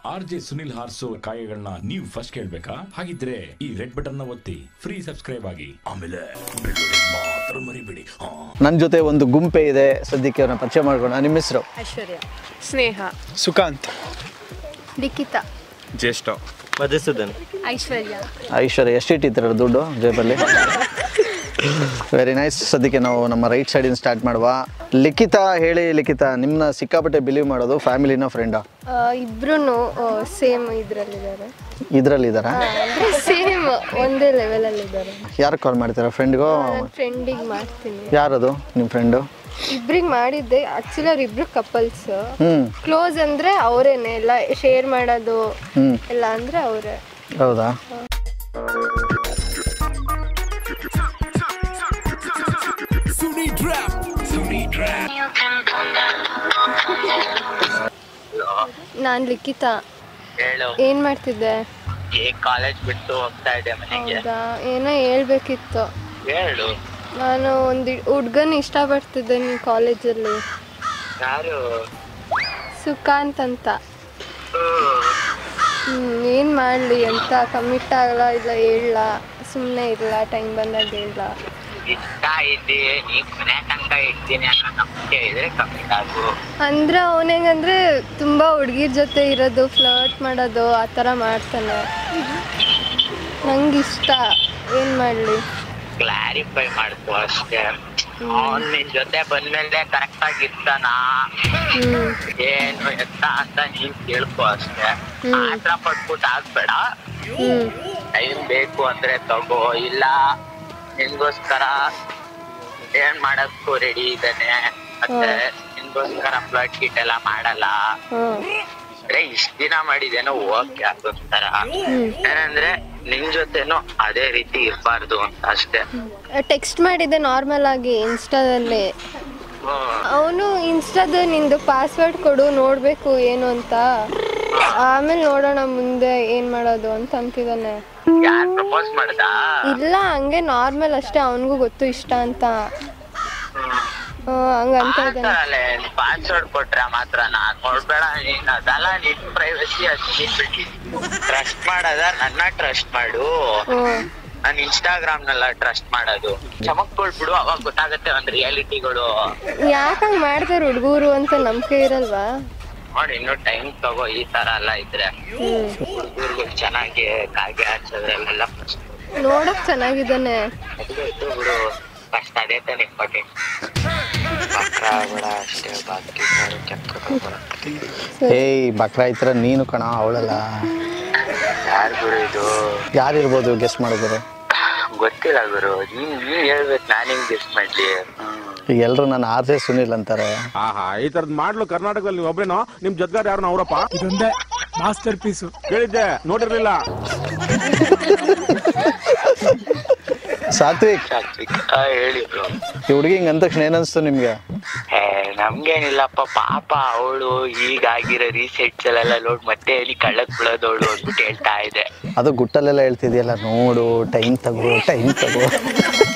RJ Sunil ಹಾರ್ಸೋ ಕಾಯಗಳನ್ನ ನೀವು first ಕೇಳ್ಬೇಕಾ? ಹಾಗಿದ್ರೆ ಈ ರೆಡ್ ಬಟನ್ ನ ಒತ್ತಿ ಫ್ರೀ ಸಬ್ಸ್ಕ್ರೈಬ್ ಆಗಿ, ಆಮೇಲೆ ಮಾತ್ರ ಮರಿಬೇಡಿ. ನನ್ನ ಜೊತೆ ಒಂದು ಗುಂಪೆ ಇದೆ, ಸದ್ಯಕ್ಕೆ ಅವ್ರನ್ನ ಪರಿಚಯ ಮಾಡ್ಕೊಳ್ಳೋಣ. ನಿಮ್ಮ ಹೆಸರು? ಐಶ್ವರ್ಯ, ಸ್ನೇಹ, ಸುಕಾಂತ್, ಲಿಖಿತಾ, ಜ್ಯೇಷ್ಠ, ಮಧುಸೂದನ್, ಐಶ್ವರ್ಯ. ಎಷ್ಟಿಟ್ಟಿರ್ತಾರೆ ದುಡ್ಡು ಜೇಬಲ್ಲಿ? Very nice. ಸದ್ಯಕ್ಕೆ ನಾವು ನಮ್ಮ ರೈಟ್ ಸೈಡಿಂದ ಸ್ಟಾರ್ಟ್ ಮಾಡುವ. ಲಿಖಿತಾ ಹೇಳಿ, ಲಿಖಿತಾ ನಿಮ್ಮನ್ನ ಸಿಕ್ಕಾಪಟ್ಟೆ ಬಿಲೀವ್ ಮಾಡೋದು ಫ್ಯಾಮಿಲಿನ ಫ್ರೆಂಡಾ? ಇಬ್ರು ಸೇಮ್ ಇದ್ರಲ್ಲಿದ್ದಾರೆ. ಇದರಲ್ಲಿದ್ದಾರಾ? ಸೇಮ್ ಒಂದೇ ಲೆವೆಲಲ್ಲಿ ಇದ್ದಾರೆ. ಯಾರು ಕಾಲ್ ಮಾಡ್ತೀರಾ? ಫ್ರೆಂಡ್ಗೋ? ಫ್ರೆಂಡಿಗೆ ಮಾಡ್ತೀನಿ. ಯಾರದು ನಿಮ್ಮ ಫ್ರೆಂಡು? ಇಬ್ರಿಗೆ ಮಾಡಿದ್ದೆ. ಆಕ್ಚುಲಿ ಅವ್ರಿಬ್ರು ಕಪಲ್ಸ್. ಕ್ಲೋಸ್ ಅಂದ್ರೆ ಅವರೇನೆ, ಎಲ್ಲ ಶೇರ್ ಮಾಡೋದು ಎಲ್ಲ ಅಂದ್ರೆ ಅವರೇ. ಹೌದಾ? ನಾನ್ ಲಿಖಿತಾ. ಏನ್ ಮಾಡ್ತಿದ್ದೆ? ಕಾಲೇಜ್ ಬಿಟ್ಟು ಹೋಗ್ತಾ ಇದ್ದೆ ಮನೆಗೆ. ಹೌದಾ? ಏನೋ ಹೇಳ್ಬೇಕಿತ್ತು. ಹೇಳು. ನಾನು ಒಂದು ಹುಡ್ಗನ್ ಇಷ್ಟಪಡ್ತಿದ್ದೆ ನಿಮ್ಮ ಕಾಲೇಜಲ್ಲಿ. ಯಾರು? ಸುಕಾಂತ್ ಅಂತ. ಏನ್ ಮಾಡ್ಲಿ ಅಂತ, ಕಮಿಟ್ ಆಗಲ್ಲ, ಇಲ್ಲ ಹೇಳ, ಸುಮ್ಮನೆ ಇಲ್ಲ, ಟೈಮ್ ಬಂದಾಗ ಹೇಳ. ಇಷ್ಟ ಇದ್ದಿ ನೀ ಮನೆ ತನಕ ಇಡ್ತೀನಿ ಅನ್ನೋ ನಂಬಿಕೆ ಇದ್ರೆ ಕಮಿಟ್ ಆಗು. ಅಂದ್ರೆ ಅವನೇಗಂದ್ರೆ ತುಂಬಾ ಹುಡ್ಗಿರ್ ಜೊತೆ ಇರೋದು, ಫ್ಲರ್ಟ್ ಮಾಡೋದು ಆ ಥರ ಮಾಡ್ತಾನೆ. ನಂಗಿಷ್ಟ. ಏನ್ ಮಾಡ್ಲಿ? ಕ್ಲಾರಿಫೈ ಮಾಡ್ಕೊ ಅಷ್ಟೇ. ಅವ್ನ್ ನಿನ್ ಜೊತೆ ಬಂದ್ಮೇಲೆ ಕರೆಕ್ಟ್ ಆಗಿ ಇರ್ತಾನ ಏನು ಎತ್ತ ಅಂತ ನೀನ್ ಕೇಳ್ಕೊ ಅಷ್ಟೇ. ಆತರ ಪಟ್ಬಿಟ್ಟು ಆಗ್ಬೇಡ. ಟೈಮ್ ಬೇಕು ಅಂದ್ರೆ ತಗೋ, ಇಲ್ಲ ನಿನ್ಗೋಸ್ಕರ ಏನ್ ಮಾಡಕ್ಕೂ ರೆಡಿ ಇದ್ದಾನೆ, ಮತ್ತೆ ನಿನ್ಗೋಸ್ಕರ ಫ್ಲಡ್ ಕಿಟ್ ಎಲ್ಲ ಮಾಡಲ್ಲ. ಇಷ್ಟ ದಿನ ಮಾಡಿದೇನೋ ಓಕೆ, ಅದೊಂಥರ ಏನಂದ್ರೆ ನಿನ್ ಜೊತೆನೂ ಅದೇ ರೀತಿ ಇರ್ಬಾರ್ದು ಅಂತ ಅಷ್ಟೇ. ಟೆಕ್ಸ್ಟ್ ಮಾಡಿದ್ದೆ ನಾರ್ಮಲ್ ಆಗಿ ಇನ್ಸ್ಟಾದಲ್ಲಿ. ಅವನು ಇನ್ಸ್ಟಾದ ನಿಂದು ಪಾಸ್ವರ್ಡ್ ಕೊಡು, ನೋಡ್ಬೇಕು ಏನು ಅಂತ, ಆಮೇಲೆ ನೋಡೋಣ ಮುಂದೆ ಏನ್ ಮಾಡೋದು ಅಂತ ಅಂತಿದ್ದಾನೆ. ಯಾರ್ ಪ್ರಪೋಸ್ ಮಾಡ್ದ? ಇಲ್ಲ, ಹಂಗೆ ನಾರ್ಮಲ್ ಅಷ್ಟೇ, ಅವನಿಗೂ ಗೊತ್ತು ಇಷ್ಟ ಅಂತ. ಹಂಗಂತ ಇದ್ದಾನೆ. ಪಾಸ್ವರ್ಡ್ ಕೊಟ್ರೆ ಮಾತ್ರ ನೋಡ್ಬೇಡ ನೀನ್, ಅದಲ್ಲ ನಿನ್ ಪ್ರೈವಸಿ, ಅದು ನೀನ್ ಬಿಟ್ಟು ಟ್ರಸ್ಟ್ ಮಾಡದ ನನ್ನ ಟ್ರಸ್ಟ್ ಮಾಡು. ನಾನು ಇನ್ಸ್ಟಾಗ್ರಾಮ್ ನೆಲ್ಲ ಟ್ರಸ್ಟ್ ಮಾಡೋದು ಚಮಕ್ಕೊಳ್ಬಿಡು, ಅವಾಗ ಗೊತ್ತಾಗತ್ತೆ ಒಂದ್ ರಿಯಾಲಿಟಿಗಳು. ಯಾಕಂಗ್ ಮಾಡ್ತಾರ ಹುಡ್ಗೂರು ಅಂತ ನಂಬಿಕೆ ಇರಲ್ವಾ? ನೋಡಿ, ಇನ್ನು ಟೈಮ್ ತಗೋ. ಈ ತರ ಎಲ್ಲ ಇದ್ರೆ ಹುಡುಗರ್ಗಳು ಚೆನ್ನಾಗಿ ಕಾಗೆ ಹಚ್ಚೋದ್ರಲ್ಲೆಲ್ಲ ನೋಡಕ್ ಚೆನ್ನಾಗಿದ್ದಾನೆ. ಬಿಡು, ಫಸ್ಟ್ ಅದೇ ತಾನೆ ಇಂಪಾರ್ಟೆಂಟ್. ಅಷ್ಟೇ, ಬಾಕಿ ಏಯ್ ಬಕ್ರ ಐತರ ನೀನು ಕಣ, ಅವಳಲ್ಲ. ಯಾರು ಗುರು ಇದು? ಯಾರಿರ್ಬೋದು ಗೆಸ್ ಮಾಡಿದ್ರು? ಗೊತ್ತಿಲ್ಲ ಗುರು, ನೀನ್ ಹೇಳ್ಬೇಕು, ನಾನು ಹೆಂಗ್ ಗೆಸ್ ಮಾಡ್ಲಿ? ಈಗ ಎಲ್ರು ನಾನು ಆರ್ಜೆ ಸುನಿಲ್ ಅಂತಾರೆ. ಈ ತರದ್ ಮಾಡ್ಲು ಕರ್ನಾಟಕದಲ್ಲಿ ನೀವು ಒಬ್ರೇನೋ? ನಿಮ್ ಜೊತೆಗಾರ ಯಾರು? ಅವರಪ್ಪ ಇದೊಂದೇ ಮಾಸ್ಟರ್ ಪೀಸು. ಕೇಳಿದ್ದೆ, ನೋಡಿರ್ಲಿಲ್ಲ. ಸಾತ್ವಿಕ್ ಹೇಳಿದ್ರು. ಈ ಹುಡುಗಿ ಹಿಂಗ್ ಅಂದ ತಕ್ಷಣ ಏನನ್ಸ್ತು ನಿಮ್ಗೆ? ನಮ್ಗೇನಿಲ್ಲಪ್ಪ, ಪಾಪ ಅವಳು ಈಗಾಗಿರೋ ರೀಸೆಟ್ಸ್ ಅಲ್ಲೆಲ್ಲ ನೋಡ್ ಮತ್ತೆ ಹೇಳಿ ಕಳ್ಳಕ್ ಬಿಡೋದವಳು ಅಂದ್ಬಿಟ್ಟು ಹೇಳ್ತಾ ಇದೆ. ಅದು ಗುಟ್ಟಲ್ಲೆಲ್ಲ ಹೇಳ್ತಿದ್ಯಲ್ಲ, ನೋಡು ಟೈಮ್ ತಗೋ.